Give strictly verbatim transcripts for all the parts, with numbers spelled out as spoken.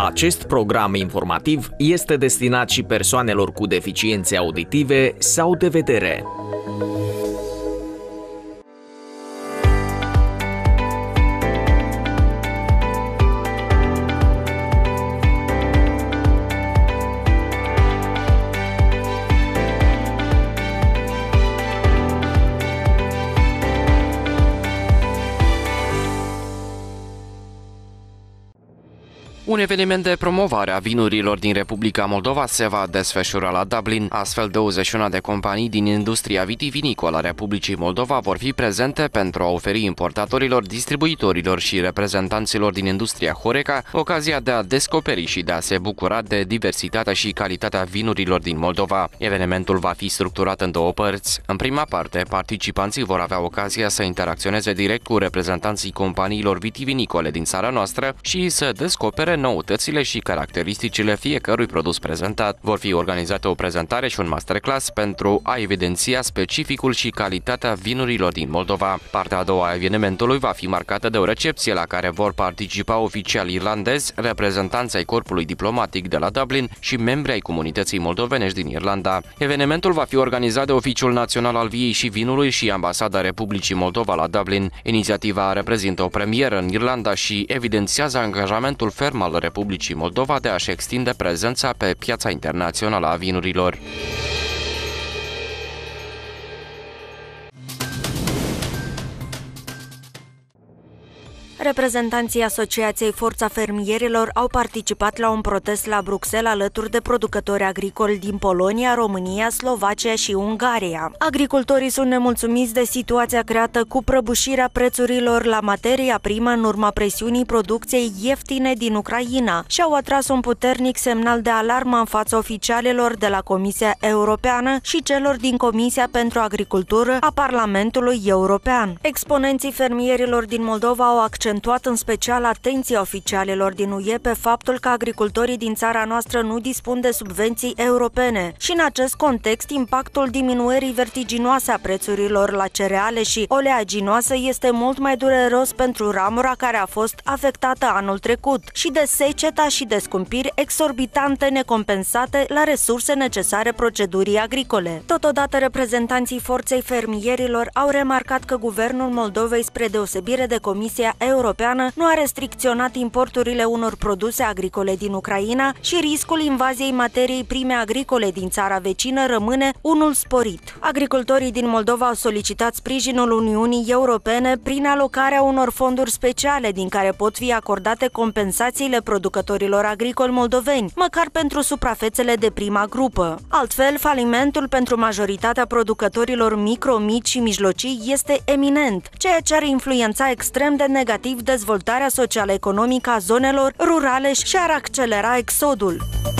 Acest program informativ este destinat și persoanelor cu deficiențe auditive sau de vedere. Un eveniment de promovare a vinurilor din Republica Moldova se va desfășura la Dublin. Astfel, douăzeci și unu de companii din industria vitivinicolă a Republicii Moldova vor fi prezente pentru a oferi importatorilor, distribuitorilor și reprezentanților din industria Horeca ocazia de a descoperi și de a se bucura de diversitatea și calitatea vinurilor din Moldova. Evenimentul va fi structurat în două părți. În prima parte, participanții vor avea ocazia să interacționeze direct cu reprezentanții companiilor vitivinicole din țara noastră și să descopere noutățile și caracteristicile fiecărui produs prezentat. Vor fi organizate o prezentare și un masterclass pentru a evidenția specificul și calitatea vinurilor din Moldova. Partea a doua a evenimentului va fi marcată de o recepție la care vor participa oficiali irlandezi, reprezentanți ai corpului diplomatic de la Dublin și membri ai comunității moldovenești din Irlanda. Evenimentul va fi organizat de Oficiul Național al Viei și Vinului și Ambasada Republicii Moldova la Dublin. Inițiativa reprezintă o premieră în Irlanda și evidențiază angajamentul ferm al Republicii Moldova de a-și extinde prezența pe piața internațională a vinurilor. Reprezentanții Asociației Forța Fermierilor au participat la un protest la Bruxelles alături de producători agricoli din Polonia, România, Slovacia și Ungaria. Agricultorii sunt nemulțumiți de situația creată cu prăbușirea prețurilor la materia primă în urma presiunii producției ieftine din Ucraina și au atras un puternic semnal de alarmă în fața oficialilor de la Comisia Europeană și celor din Comisia pentru Agricultură a Parlamentului European. Exponenții fermierilor din Moldova au accentuat în special atenția oficialilor din U E pe faptul că agricultorii din țara noastră nu dispun de subvenții europene și în acest context impactul diminuării vertiginoase a prețurilor la cereale și oleaginoase este mult mai dureros pentru ramura care a fost afectată anul trecut și de seceta și de scumpiri exorbitante necompensate la resurse necesare procedurii agricole. Totodată, reprezentanții forței fermierilor au remarcat că guvernul Moldovei, spre deosebire de Comisia Europeană, nu a restricționat importurile unor produse agricole din Ucraina și riscul invaziei materiei prime agricole din țara vecină rămâne unul sporit. Agricultorii din Moldova au solicitat sprijinul Uniunii Europene prin alocarea unor fonduri speciale din care pot fi acordate compensațiile producătorilor agricoli moldoveni, măcar pentru suprafețele de prima grupă. Altfel, falimentul pentru majoritatea producătorilor micro, mici și mijlocii este eminent, ceea ce ar influența extrem de negativ dezvoltarea social-economică a zonelor rurale și ar accelera exodul.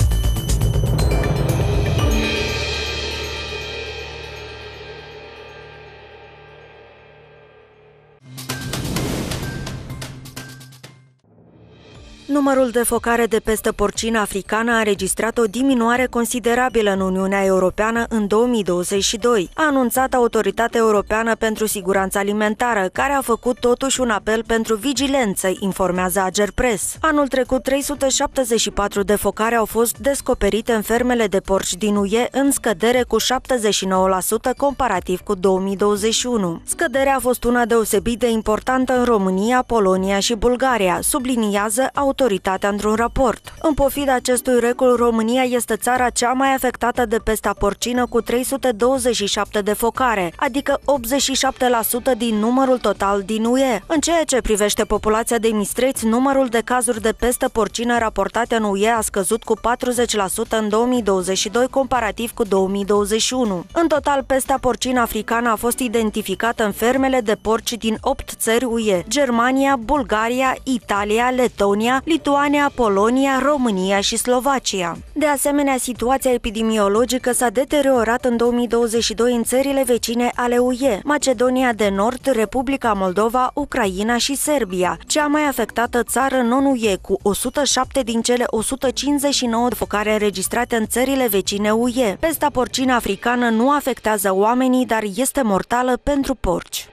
Numărul de focare de pestă porcină africană a înregistrat o diminuare considerabilă în Uniunea Europeană în două mii douăzeci și doi, a anunțat Autoritatea Europeană pentru Siguranța Alimentară, care a făcut totuși un apel pentru vigilență, informează Agerpres. Anul trecut, trei sute șaptezeci și patru de focare au fost descoperite în fermele de porci din U E, în scădere cu șaptezeci și nouă la sută comparativ cu două mii douăzeci și unu. Scăderea a fost una deosebit de importantă în România, Polonia și Bulgaria, subliniază autoritatea într-un raport. În pofida acestui record, România este țara cea mai afectată de pesta porcină cu trei sute douăzeci și șapte de focare, adică optzeci și șapte la sută din numărul total din U E. În ceea ce privește populația de mistreți, numărul de cazuri de pestă porcină raportate în U E a scăzut cu patruzeci la sută în două mii douăzeci și doi comparativ cu două mii douăzeci și unu. În total, pesta porcină africană a fost identificată în fermele de porci din opt țări U E: Germania, Bulgaria, Italia, Letonia, Lituania, Polonia, România și Slovacia. De asemenea, situația epidemiologică s-a deteriorat în două mii douăzeci și doi în țările vecine ale U E: Macedonia de Nord, Republica Moldova, Ucraina și Serbia, cea mai afectată țară non U E, cu o sută șapte din cele o sută cincizeci și nouă de focare înregistrate în țările vecine U E. Pesta porcină africană nu afectează oamenii, dar este mortală pentru porci.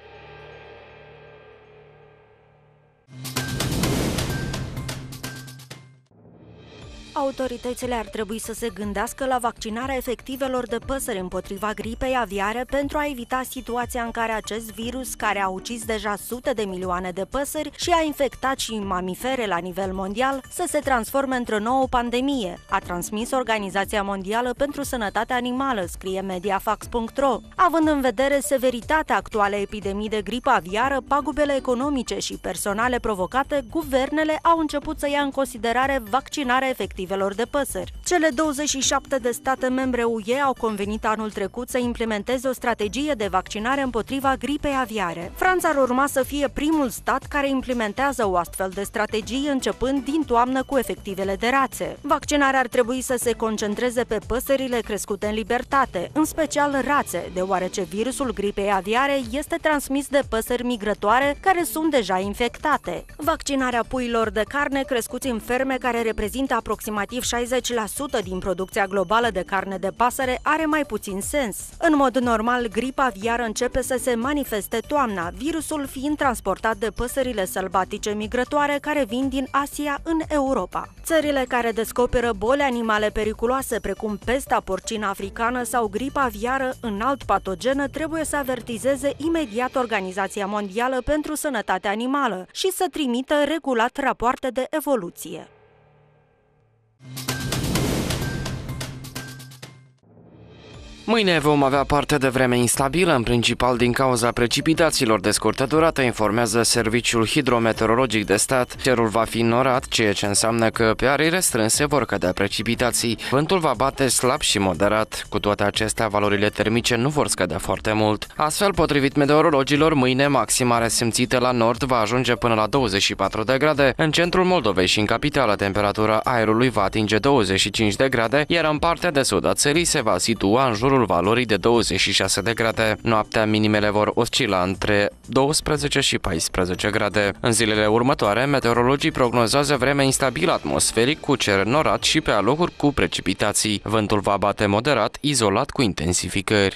Autoritățile ar trebui să se gândească la vaccinarea efectivelor de păsări împotriva gripei aviare pentru a evita situația în care acest virus, care a ucis deja sute de milioane de păsări și a infectat și mamifere la nivel mondial, să se transforme într-o nouă pandemie, a transmis Organizația Mondială pentru Sănătatea Animală, scrie Mediafax punct ro. Având în vedere severitatea actualei epidemii de gripă aviară, pagubele economice și personale provocate, guvernele au început să ia în considerare vaccinarea efectivelor de păsări. Cele douăzeci și șapte de state membre U E au convenit anul trecut să implementeze o strategie de vaccinare împotriva gripei aviare. Franța ar urma să fie primul stat care implementează o astfel de strategie începând din toamnă cu efectivele de rațe. Vaccinarea ar trebui să se concentreze pe păsările crescute în libertate, în special rațe, deoarece virusul gripei aviare este transmis de păsări migratoare care sunt deja infectate. Vaccinarea puiilor de carne crescuți în ferme, care reprezintă aproximativ șaizeci la sută din producția globală de carne de pasăre, are mai puțin sens. În mod normal, gripa aviară începe să se manifeste toamna, virusul fiind transportat de păsările sălbatice migratoare care vin din Asia în Europa. Țările care descoperă boli animale periculoase, precum pesta porcină africană sau gripa aviară înalt patogenă, trebuie să avertizeze imediat Organizația Mondială pentru Sănătatea Animală și să trimită regulat rapoarte de evoluție. Mâine vom avea parte de vreme instabilă, în principal din cauza precipitațiilor de scurtă durată, informează Serviciul Hidrometeorologic de Stat. Cerul va fi înnorat, ceea ce înseamnă că pe arii restrânse vor cădea precipitații. Vântul va bate slab și moderat. Cu toate acestea, valorile termice nu vor scădea foarte mult. Astfel, potrivit meteorologilor, mâine maxima resimțită la nord va ajunge până la douăzeci și patru de grade. În centrul Moldovei și în capitală, temperatura aerului va atinge douăzeci și cinci de grade, iar în partea de sud a țării se va situa în jurul valorii de douăzeci și șase de grade. Noaptea minimele vor oscila între douăsprezece și paisprezece grade. În zilele următoare, meteorologii prognozează vreme instabilă atmosferic cu cer înnorat și pe alocuri cu precipitații. Vântul va bate moderat, izolat cu intensificări.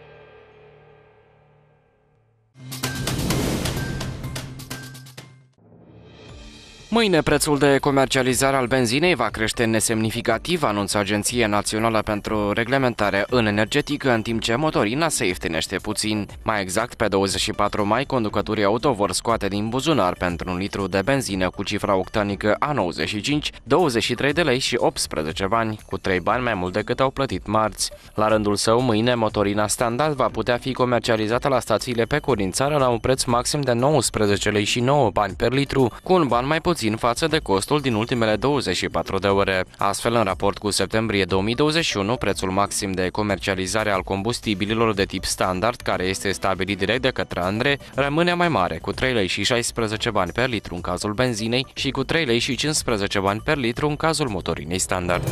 Mâine prețul de comercializare al benzinei va crește nesemnificativ, anunță Agenția Națională pentru Reglementare în Energetică, în timp ce motorina se ieftinește puțin. Mai exact, pe douăzeci și patru mai, conducătorii auto vor scoate din buzunar pentru un litru de benzină cu cifra octanică A nouăzeci și cinci, douăzeci și trei de lei și optsprezece bani, cu trei bani mai mult decât au plătit marți. La rândul său, mâine, motorina standard va putea fi comercializată la stațiile Pecuri din țară la un preț maxim de nouăsprezece lei și nouă bani per litru, cu un ban mai puțin față de costul din ultimele douăzeci și patru de ore. Astfel, în raport cu septembrie două mii douăzeci și unu, prețul maxim de comercializare al combustibililor de tip standard, care este stabilit direct de către ANRE, rămâne mai mare, cu trei lei și șaisprezece bani per litru în cazul benzinei și cu trei lei și cincisprezece bani per litru în cazul motorinei standard.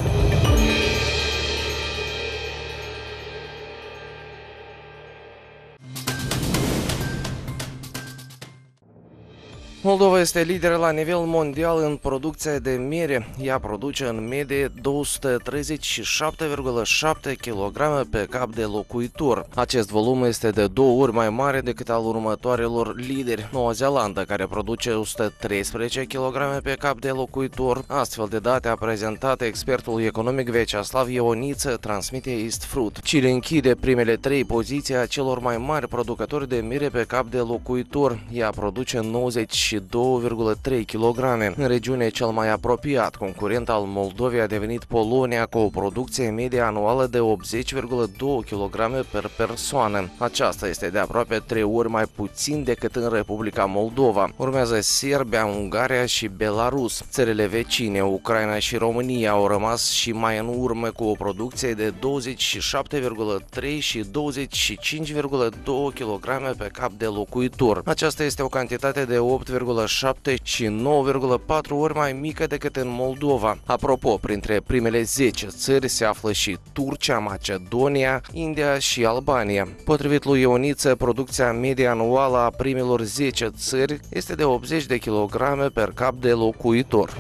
Moldova este lider la nivel mondial în producția de miere. Ea produce în medie două sute treizeci și șapte virgulă șapte kilograme pe cap de locuitor. Acest volum este de două ori mai mare decât al următoarelor lideri, Noua Zeelandă, care produce o sută treisprezece kilograme pe cap de locuitor. Astfel de date a prezentat expertul economic Vyacheslav Ioniță, transmite East Fruit. Chile închide primele trei poziții a celor mai mari producători de miere pe cap de locuitor. Ea produce nouăzeci și două virgulă trei kilograme. În regiune, cel mai apropiat concurent al Moldovei a devenit Polonia, cu o producție medie anuală de optzeci virgulă doi kilograme per persoană. Aceasta este de aproape trei ori mai puțin decât în Republica Moldova. Urmează Serbia, Ungaria și Belarus. Țările vecine, Ucraina și România, au rămas și mai în urmă cu o producție de douăzeci și șapte virgulă trei și douăzeci și cinci virgulă doi kilograme pe cap de locuitor. Aceasta este o cantitate de opt virgulă șapte și nouă virgulă patru ori mai mică decât în Moldova. Apropo, printre primele zece țări se află și Turcia, Macedonia, India și Albania. Potrivit lui Ioniță, producția medie anuală a primelor zece țări este de optzeci de kilograme per cap de locuitor.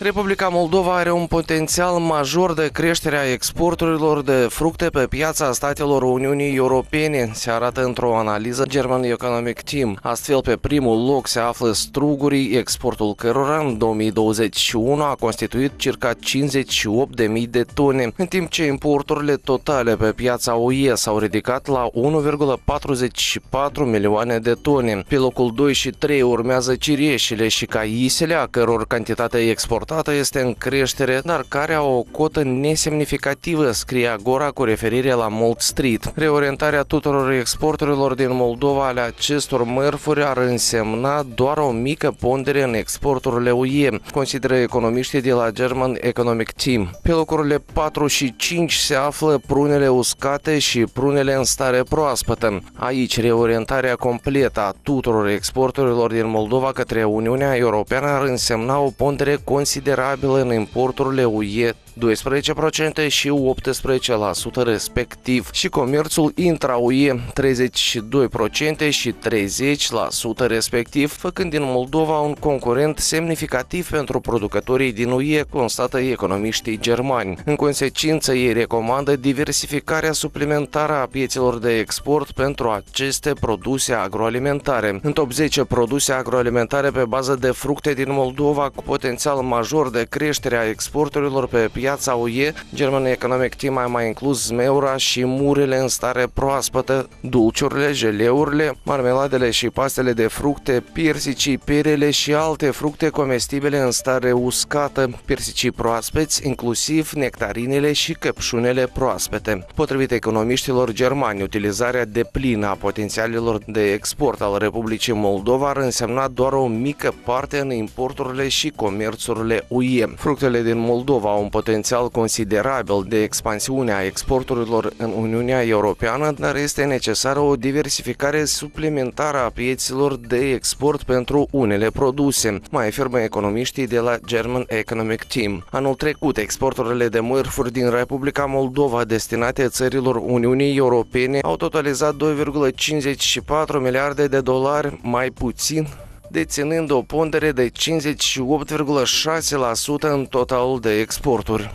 Republica Moldova are un potențial major de creștere a exporturilor de fructe pe piața statelor Uniunii Europene, se arată într-o analiză German Economic Team. Astfel, pe primul loc se află strugurii, exportul cărora în două mii douăzeci și unu a constituit circa cincizeci și opt de mii de tone, în timp ce importurile totale pe piața U E s-au ridicat la unu virgulă patruzeci și patru milioane de tone. Pe locul doi și trei urmează cireșele și caisele, a căror cantitate exportată este în creștere, dar care au o cotă nesemnificativă, scrie Agora cu referire la Malt Street. Reorientarea tuturor exporturilor din Moldova ale acestor mărfuri ar însemna doar o mică pondere în exporturile U E, consideră economiștii de la German Economic Team. Pe locurile patru și cinci se află prunele uscate și prunele în stare proaspătă. Aici, reorientarea completă a tuturor exporturilor din Moldova către Uniunea Europeană ar însemna o pondere considerabilă considerabilă în importurile U E, doisprezece la sută și optsprezece la sută respectiv, și comerțul intra-U E, treizeci și doi la sută și treizeci la sută respectiv, făcând din Moldova un concurent semnificativ pentru producătorii din U E, constată economiștii germani. În consecință, ei recomandă diversificarea suplimentară a piețelor de export pentru aceste produse agroalimentare. În top zece produse agroalimentare pe bază de fructe din Moldova cu potențial major de creștere a exporturilor pe piața U E, German Economic Team a mai inclus zmeura și murele în stare proaspătă, dulciurile, geleurile, marmeladele și pastele de fructe, piersicii, perele și alte fructe comestibile în stare uscată, piersicii proaspeți, inclusiv nectarinele și căpșunele proaspete. Potrivit economiștilor germani, utilizarea deplină a potențialelor de export al Republicii Moldova ar însemna doar o mică parte în importurile și comerțurile U E. Fructele din Moldova au un potențial considerabil de expansiune a exporturilor în Uniunea Europeană, dar este necesară o diversificare suplimentară a piețelor de export pentru unele produse, mai afirmă economiștii de la German Economic Team. Anul trecut, exporturile de mărfuri din Republica Moldova destinate țărilor Uniunii Europene au totalizat doi virgulă cincizeci și patru miliarde de dolari, mai puțin, deținând o pondere de cincizeci și opt virgulă șase la sută în totalul de exporturi.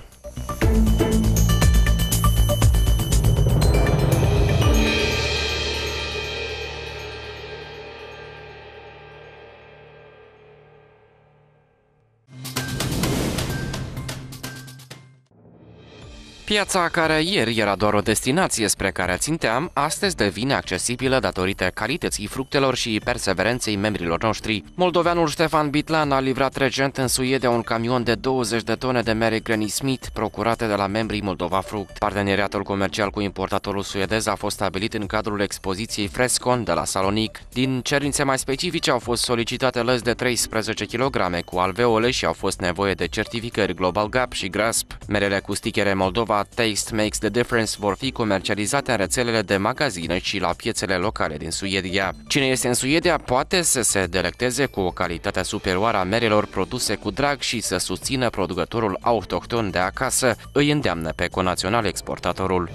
Piața care ieri era doar o destinație spre care ținteam, astăzi devine accesibilă datorită calității fructelor și perseverenței membrilor noștri. Moldoveanul Ștefan Bitlan a livrat recent în Suedia un camion de douăzeci de tone de mere Granny Smith procurate de la membrii Moldova Fruct. Parteneriatul comercial cu importatorul suedez a fost stabilit în cadrul expoziției Frescon de la Salonic. Din cerințe mai specifice au fost solicitate lăzi de treisprezece kilograme cu alveole și au fost nevoie de certificări Global Gap și Grasp. Merele cu stichere Moldova Taste Makes the Difference vor fi comercializate în rețelele de magazine și la piețele locale din Suedia. Cine este în Suedia poate să se delecteze cu o calitate superioară a merelor produse cu drag și să susțină producătorul autohton de acasă, îi îndeamnă pe conațional exportatorul.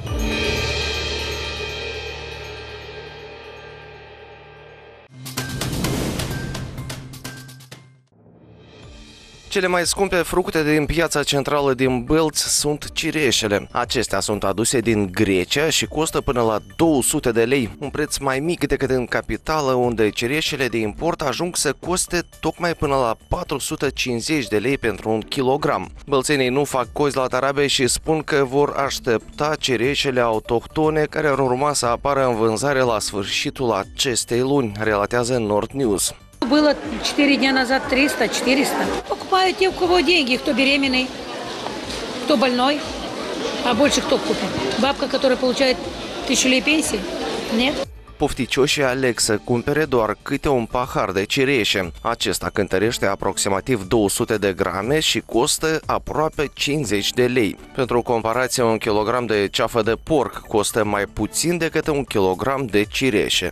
Cele mai scumpe fructe din piața centrală din Bălți sunt cireșele. Acestea sunt aduse din Grecia și costă până la două sute de lei, un preț mai mic decât în capitală, unde cireșele de import ajung să coste tocmai până la patru sute cincizeci de lei pentru un kilogram. Bălțenii nu fac cozi la tarabe și spun că vor aștepta cireșele autohtone care ar urma să apară în vânzare la sfârșitul acestei luni, relatează Nord News. Было четыре дня назад триста четыреста. Покупают те, у кого деньги, кто беременный, кто больной, а больше кто купит? Бабка, которая получает тысячу лей пенсии? Нет. Pofticioșii aleg să cumpere doar câte un pahar de cireșe. Acesta cântărește aproximativ două sute de grame și costă aproape cincizeci de lei. Pentru comparație, un kilogram de ceafă de porc costă mai puțin decât un kilogram de cireșe.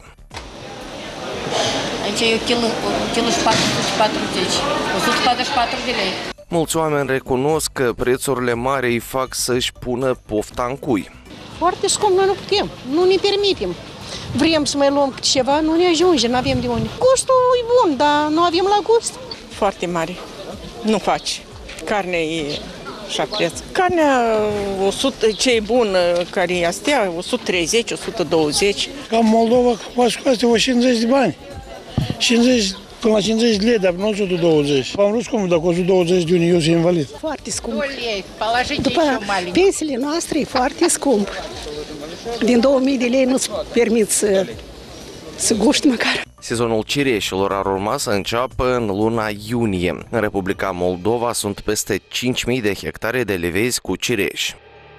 Aici e o kilă, o kilă și patru sute patruzeci, o sută patruzeci și patru de lei. Mulți oameni recunosc că prețurile mari îi fac să-și pună pofta în cui. Foarte scump, noi nu putem, nu ne permitem. Vrem să mai luăm ceva, nu ne ajunge, nu avem de unde. Gustul e bun, dar nu avem la gust. Foarte mare, nu faci. Carnea e așa preț. Carnea, o sută, ce e bună, care e astea, o sută treizeci, o sută douăzeci. Ca Moldova poate scoate o cincizeci de bani. cincizeci până la cincizeci de lei, dar nu o sută douăzeci. Am vrut scump, dacă o sută douăzeci de unii eu sunt invalid. Foarte scump. După pensiile noastre e foarte scump. Din două mii de lei nu-ți permit să, să guști măcar. Sezonul cireșilor ar urma să înceapă în luna iunie. În Republica Moldova sunt peste cinci mii de hectare de livezi cu cireși.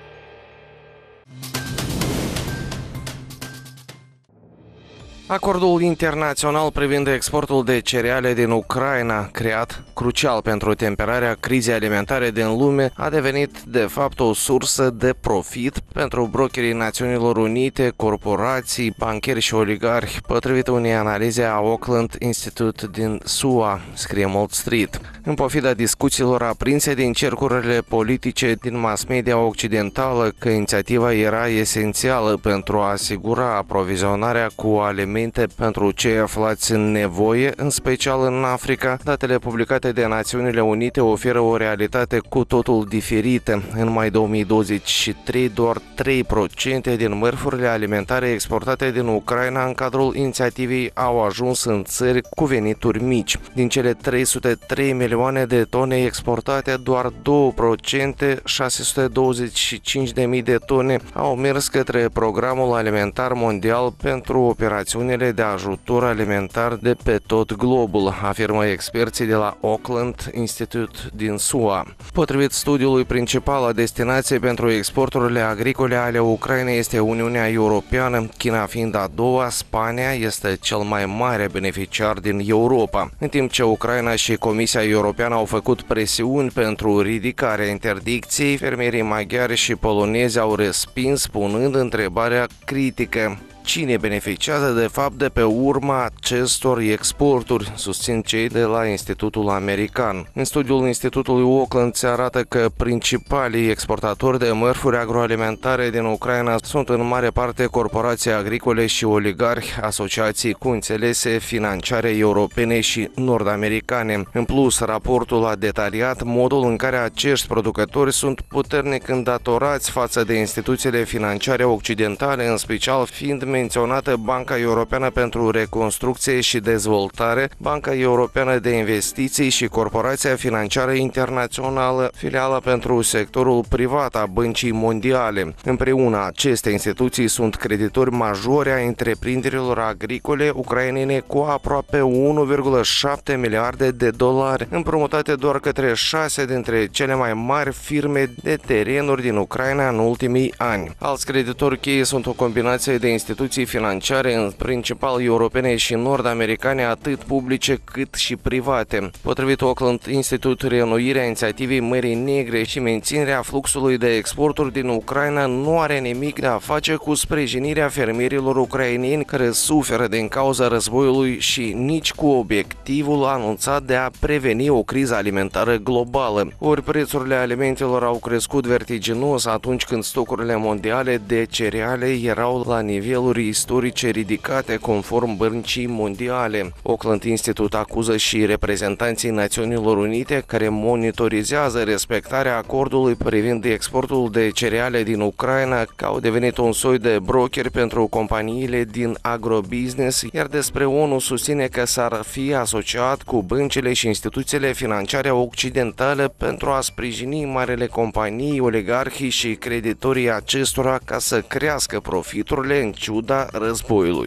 Acordul internațional privind exportul de cereale din Ucraina, creat crucial pentru temperarea crizei alimentare din lume, a devenit de fapt o sursă de profit pentru brokerii Națiunilor Unite, corporații, bancheri și oligarhi, potrivit unei analize a Auckland Institute din S U A, scrie Wall Street. În pofida discuțiilor aprinse din cercurile politice din mass media occidentală că inițiativa era esențială pentru a asigura aprovizionarea cu alimente pentru cei aflați în nevoie, în special în Africa, datele publicate de Națiunile Unite oferă o realitate cu totul diferită. În mai două mii douăzeci și trei, doar trei la sută din mărfurile alimentare exportate din Ucraina în cadrul inițiativei au ajuns în țări cu venituri mici. Din cele trei sute trei milioane de tone exportate, doar doi la sută, șase sute douăzeci și cinci de mii de tone, au mers către Programul Alimentar Mondial pentru operațiunile de ajutor alimentar de pe tot globul, afirmă experții de la Auckland Institute din S U A. Potrivit studiului principal, a destinației pentru exporturile agricole ale Ucrainei este Uniunea Europeană, China fiind a doua, Spania este cel mai mare beneficiar din Europa. În timp ce Ucraina și Comisia Europeană au făcut presiuni pentru ridicarea interdicției, fermierii maghiari și polonezi au respins, punând întrebarea critică: cine beneficiază de fapt de pe urma acestor exporturi, susțin cei de la Institutul American. În studiul Institutului Auckland se arată că principalii exportatori de mărfuri agroalimentare din Ucraina sunt în mare parte corporații agricole și oligarhi, asociații cu înțelese financiare europene și nord-americane. În plus, raportul a detaliat modul în care acești producători sunt puternic îndatorați față de instituțiile financiare occidentale, în special fiind menționată Banca Europeană pentru Reconstrucție și Dezvoltare, Banca Europeană de Investiții și Corporația Financiară Internațională, filiala pentru sectorul privat a Băncii Mondiale. Împreună, aceste instituții sunt creditori majori a întreprinderilor agricole ucrainene cu aproape unu virgulă șapte miliarde de dolari, împrumutate doar către șase dintre cele mai mari firme de terenuri din Ucraina în ultimii ani. Alți creditori cheie sunt o combinație de instituții financiare, în principal europene și nord-americane, atât publice cât și private. Potrivit Auckland Institute, reînnoirea inițiativei Mării Negre și menținerea fluxului de exporturi din Ucraina nu are nimic de a face cu sprijinirea fermierilor ucraineni care suferă din cauza războiului și nici cu obiectivul anunțat de a preveni o criză alimentară globală. Ori prețurile alimentelor au crescut vertiginos atunci când stocurile mondiale de cereale erau la niveluri istorice ridicate, conform Băncii Mondiale. Auckland Institute acuză și reprezentanții Națiunilor Unite, care monitorizează respectarea acordului privind exportul de cereale din Ucraina, că au devenit un soi de broker pentru companiile din agrobusiness, iar despre ONU susține că s-ar fi asociat cu băncile și instituțiile financiare occidentale pentru a sprijini marele companii, oligarhii și creditorii acestora ca să crească profiturile în ciuda războiului.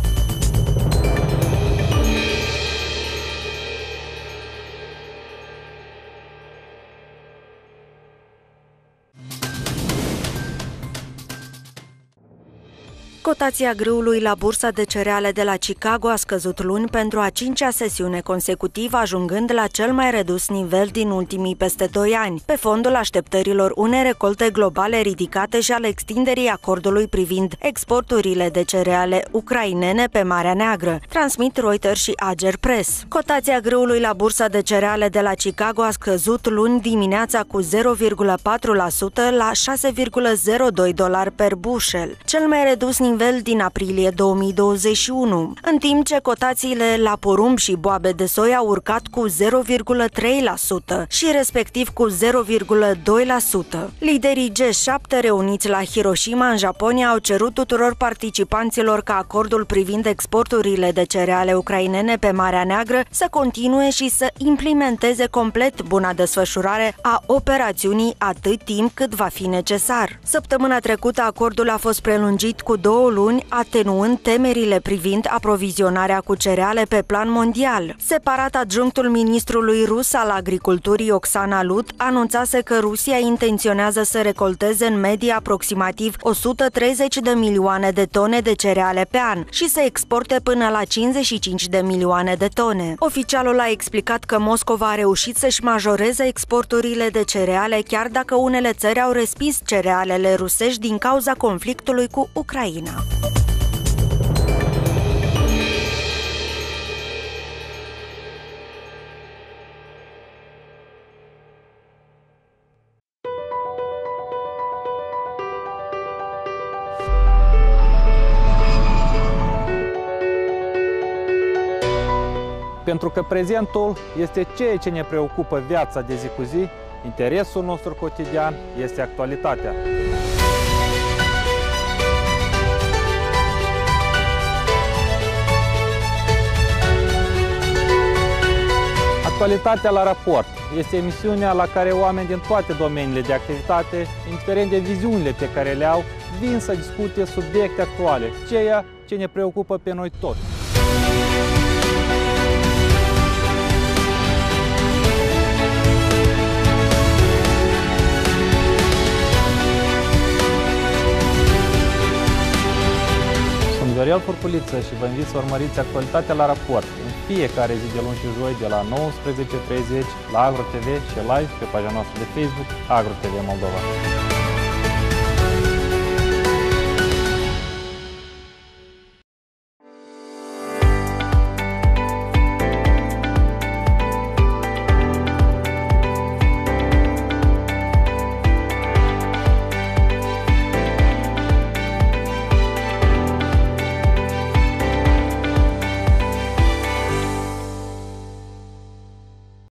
Cotația grâului la bursa de cereale de la Chicago a scăzut luni pentru a cincea sesiune consecutivă, ajungând la cel mai redus nivel din ultimii peste doi ani, pe fondul așteptărilor unei recolte globale ridicate și al extinderii acordului privind exporturile de cereale ucrainene pe Marea Neagră, transmit Reuters și Ager Press. Cotația grâului la bursa de cereale de la Chicago a scăzut luni dimineața cu zero virgulă patru la sută la șase virgulă zero doi dolari per bushel, cel mai redus nivel nivel din aprilie două mii douăzeci și unu, în timp ce cotațiile la porumb și boabe de soi au urcat cu zero virgulă trei la sută și respectiv cu zero virgulă doi la sută. Liderii G șapte reuniți la Hiroshima, în Japonia, au cerut tuturor participanților ca acordul privind exporturile de cereale ucrainene pe Marea Neagră să continue și să implementeze complet buna desfășurare a operațiunii atât timp cât va fi necesar. Săptămâna trecută, acordul a fost prelungit cu două luni, atenuând temerile privind aprovizionarea cu cereale pe plan mondial. Separat, adjunctul ministrului rus al agriculturii, Oksana Lut, anunțase că Rusia intenționează să recolteze în medie aproximativ o sută treizeci de milioane de tone de cereale pe an și să exporte până la cincizeci și cinci de milioane de tone. Oficialul a explicat că Moscova a reușit să-și majoreze exporturile de cereale, chiar dacă unele țări au respins cerealele rusești din cauza conflictului cu Ucraina. Pentru că prezentul este ceea ce ne preocupă viața de zi cu zi, interesul nostru cotidian este actualitatea. Actualitatea la raport este emisiunea la care oameni din toate domeniile de activitate, indiferent de viziunile pe care le au, vin să discute subiecte actuale, ceea ce ne preocupă pe noi toți. Viorel Furculiță și vă invit să urmăriți actualitatea la raport în fiecare zi de luni și joi de la nouăsprezece și treizeci la Agro T V și live pe pagina noastră de Facebook Agro T V Moldova.